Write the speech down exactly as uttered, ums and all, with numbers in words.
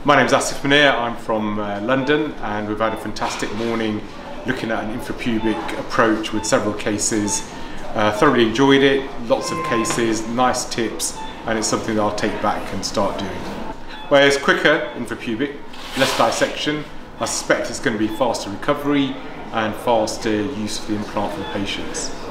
My name is Asif Muneer, I'm from uh, London, and we've had a fantastic morning looking at an infrapubic approach with several cases. Uh, thoroughly enjoyed it, lots of cases, nice tips, and it's something that I'll take back and start doing. Whereas quicker infrapubic, less dissection, I suspect it's going to be faster recovery and faster use of the implant for the patients.